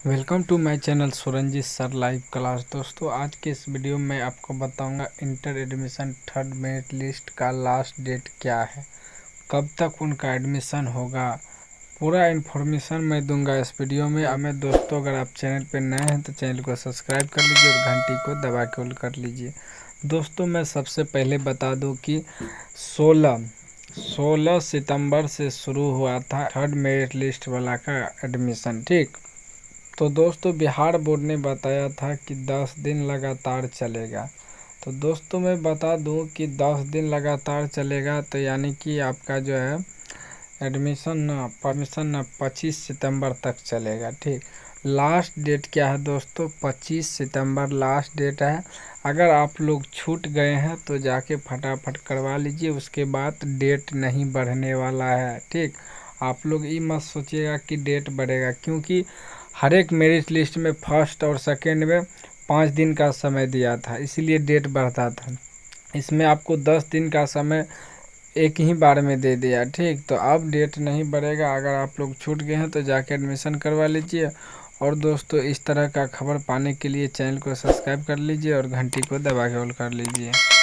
Welcome to my channel Suranjit sir live class. दोस्तों आज के इस वीडियो में आपको बताऊंगा inter admission third merit list का लास्ट डेट क्या है, कब तक उनका एडमिशन होगा, पूरा इन्फॉर्मेशन मैं दूंगा इस वीडियो में। हमें दोस्तों अगर आप चैनल पर नए हैं तो चैनल को सब्सक्राइब कर लीजिए और घंटी को दबा के ऑल कर लीजिए। दोस्तों मैं सबसे पहले बता दूं कि 16 सितंबर से शुरू हुआ था थर्ड मेरिट लिस्ट वाला का एडमिशन। ठीक, तो दोस्तों बिहार बोर्ड ने बताया था कि 10 दिन लगातार चलेगा। तो दोस्तों मैं बता दूं कि 10 दिन लगातार चलेगा, तो यानी कि आपका जो है परमिशन 25 सितंबर तक चलेगा। ठीक, लास्ट डेट क्या है दोस्तों? 25 सितंबर लास्ट डेट है। अगर आप लोग छूट गए हैं तो जाके फटाफट करवा लीजिए, उसके बाद डेट नहीं बढ़ने वाला है। ठीक, आप लोग ये मत सोचिएगा कि डेट बढ़ेगा, क्योंकि हर एक मेरिट लिस्ट में फर्स्ट और सेकंड में 5 दिन का समय दिया था, इसीलिए डेट बढ़ता था। इसमें आपको 10 दिन का समय एक ही बार में दे दिया। ठीक, तो अब डेट नहीं बढ़ेगा। अगर आप लोग छूट गए हैं तो जाके एडमिशन करवा लीजिए। और दोस्तों इस तरह का खबर पाने के लिए चैनल को सब्सक्राइब कर लीजिए और घंटी को दबा के ऑल कर लीजिए।